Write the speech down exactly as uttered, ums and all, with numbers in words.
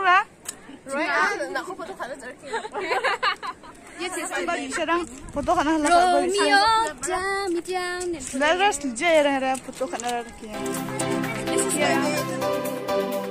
lah. Roy ah, nak aku foto kan aja. Yes, yes, bagi serang foto kan lah. Romeo, jam jam. Laras je era era foto kan lah. Yes, yes.